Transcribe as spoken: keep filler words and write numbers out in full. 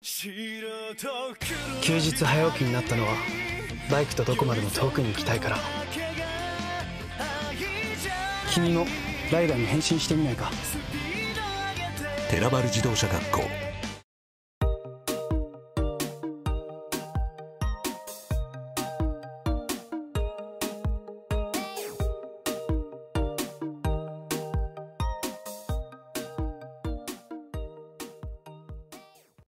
休日早起きになったのはバイクとどこまでも遠くに行きたいから。君もライダーに変身してみないか。 テラバル自動車学校